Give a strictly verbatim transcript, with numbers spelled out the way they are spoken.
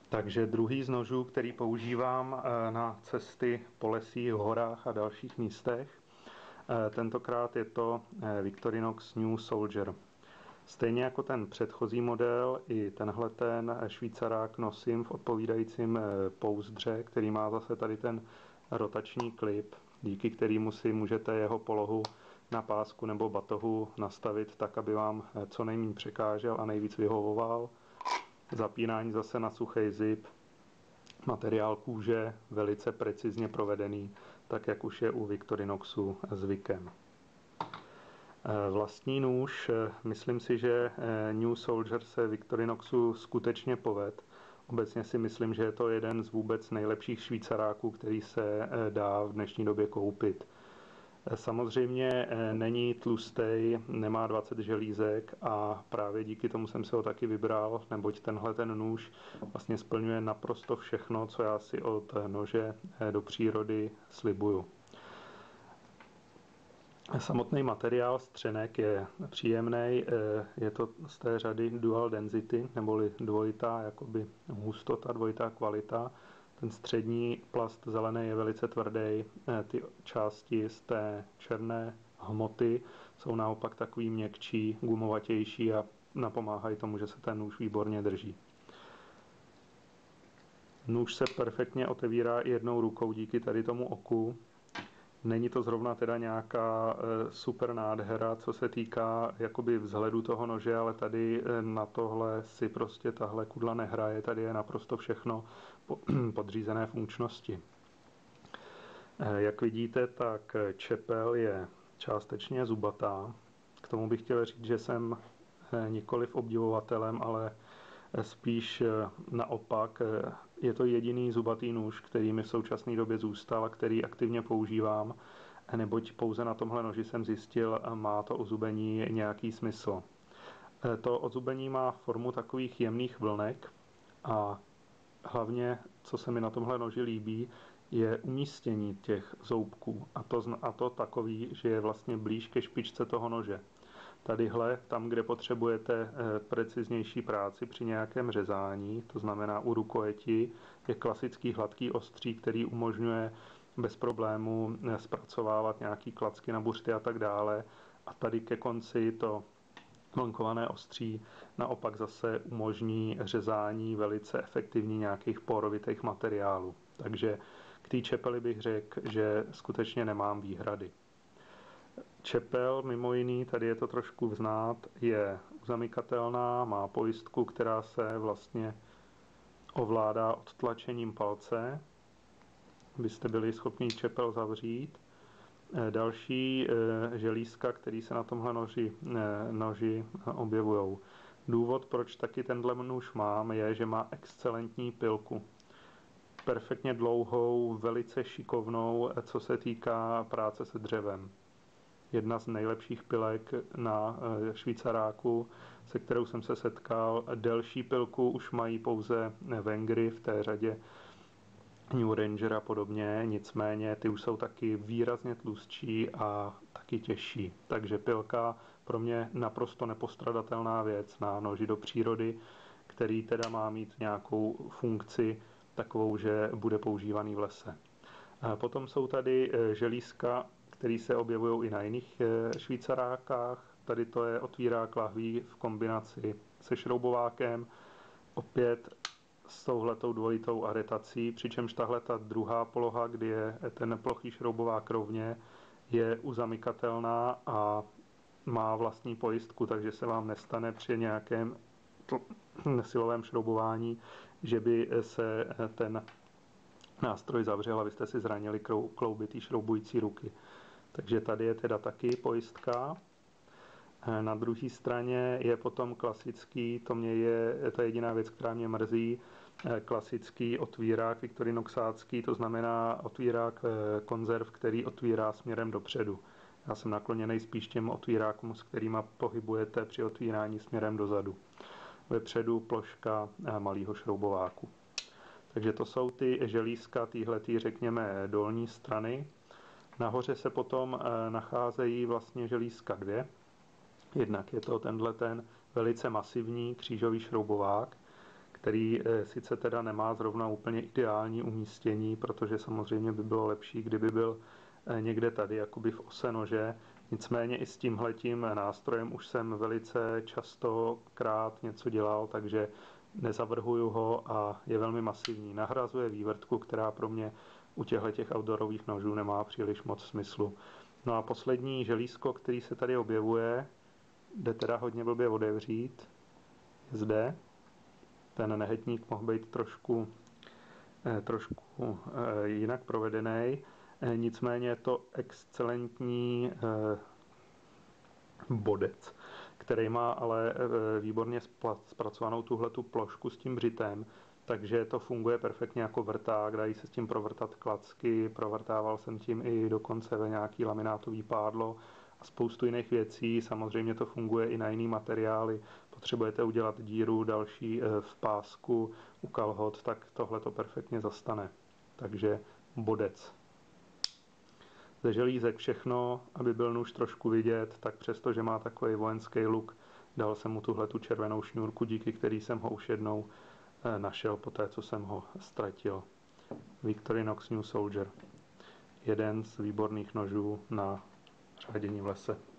Takže druhý z nožů, který používám na cesty po lesích, horách a dalších místech, tentokrát je to Victorinox New Soldier. Stejně jako ten předchozí model, i tenhle ten švýcarák nosím v odpovídajícím pouzdře, který má zase tady ten rotační klip, díky kterému si můžete jeho polohu na pásku nebo batohu nastavit tak, aby vám co nejméně překážel a nejvíc vyhovoval. Zapínání zase na suchý zip, materiál kůže velice precizně provedený, tak jak už je u Victorinoxu zvykem. Vlastní nůž, myslím si, že New Soldier se Victorinoxu skutečně poved. Obecně si myslím, že je to jeden z vůbec nejlepších švýcaráků, který se dá v dnešní době koupit. Samozřejmě není tlustý, nemá dvacet želízek a právě díky tomu jsem se ho taky vybral, neboť tenhle ten nůž vlastně splňuje naprosto všechno, co já si od nože do přírody slibuju. Samotný materiál střenek je příjemný, je to z té řady dual density, neboli dvojitá jakoby hustota, dvojitá kvalita. Ten střední plast zelený je velice tvrdý, ty části z té černé hmoty jsou naopak takový měkčí, gumovatější a napomáhají tomu, že se ten nůž výborně drží. Nůž se perfektně otevírá i jednou rukou díky tady tomu oku. Není to zrovna teda nějaká super nádhera, co se týká jakoby vzhledu toho nože, ale tady na tohle si prostě tahle kudla nehraje, tady je naprosto všechno podřízené funkčnosti. Jak vidíte, tak čepel je částečně zubatá. K tomu bych chtěl říct, že jsem nikoliv obdivovatelem, ale spíš naopak. Je to jediný zubatý nůž, který mi v současné době zůstal a který aktivně používám, neboť pouze na tomhle noži jsem zjistil, má to ozubení nějaký smysl. To ozubení má formu takových jemných vlnek a hlavně, co se mi na tomhle noži líbí, je umístění těch zoubků. A to, a to takový, že je vlastně blíž ke špičce toho nože. Tadyhle, tam, kde potřebujete preciznější práci při nějakém řezání, to znamená u rukojeti, je klasický hladký ostří, který umožňuje bez problému zpracovávat nějaký klacky na buřty a tak dále. A tady ke konci to vlnkované ostří naopak zase umožní řezání velice efektivní nějakých porovitých materiálů. Takže k té čepeli bych řekl, že skutečně nemám výhrady. Čepel, mimo jiný, tady je to trošku znát, je uzamykatelná, má pojistku, která se vlastně ovládá odtlačením palce, byste byli schopni čepel zavřít. Další želízka, které se na tomhle noži, noži objevují. Důvod, proč taky tenhle nůž mám, je, že má excelentní pilku. Perfektně dlouhou, velice šikovnou, co se týká práce se dřevem. Jedna z nejlepších pilek na švýcaráku, se kterou jsem se setkal. Delší pilku už mají pouze Wengry v té řadě New Ranger a podobně, nicméně ty už jsou taky výrazně tlustší a taky těžší. Takže pilka pro mě naprosto nepostradatelná věc na noži do přírody, který teda má mít nějakou funkci takovou, že bude používaný v lese. Potom jsou tady želízka, které se objevují i na jiných švýcarákách. Tady to je otvírák lahví v kombinaci se šroubovákem. Opět s touhletou dvojitou aretací, přičemž tahle ta druhá poloha, kdy je ten plochý šroubovák rovně, je uzamykatelná a má vlastní pojistku, takže se vám nestane při nějakém silovém šroubování, že by se ten nástroj zavřel a vy jste si zranili klouby té šroubující ruky. Takže tady je teda taky pojistka. Na druhé straně je potom klasický, to, mě je, to je jediná věc, která mě mrzí, klasický otvírák viktorinoxácký, to znamená otvírák konzerv, který otvírá směrem dopředu. Já jsem nakloněný spíš těm otvírákům, s kterými pohybujete při otvírání směrem dozadu. Vepředu ploška malého šroubováku. Takže to jsou ty želízka téhletý, řekněme, dolní strany. Nahoře se potom nacházejí vlastně želízka dvě. Jednak je to tenhle ten velice masivní křížový šroubovák, který sice teda nemá zrovna úplně ideální umístění, protože samozřejmě by bylo lepší, kdyby byl někde tady, jakoby v ose nože. Nicméně i s tímhletím nástrojem už jsem velice častokrát něco dělal, takže nezavrhuju ho a je velmi masivní. Nahrazuje vývrtku, která pro mě u těchto outdoorových nožů nemá příliš moc smyslu. No a poslední želízko, který se tady objevuje, jde teda hodně blbě otevřít, je zde. Ten nehetník mohl být trošku, trošku jinak provedený. Nicméně je to excelentní bodec, který má ale výborně zpracovanou tuhletu plošku s tím břitem, takže to funguje perfektně jako vrták, dají se s tím provrtat klacky, provrtával jsem tím i dokonce ve nějaký laminátový pádlo a spoustu jiných věcí. Samozřejmě to funguje i na jiný materiály. Potřebujete udělat díru další v pásku u kalhot, tak tohle to perfektně zastane. Takže bodec. Ze želízek všechno, aby byl nůž trošku vidět, tak přesto, že má takový vojenský look, dal jsem mu tuhle tu červenou šňůrku, díky který jsem ho už jednou našel po té, co jsem ho ztratil. Victorinox New Soldier. Jeden z výborných nožů na řádění v lese.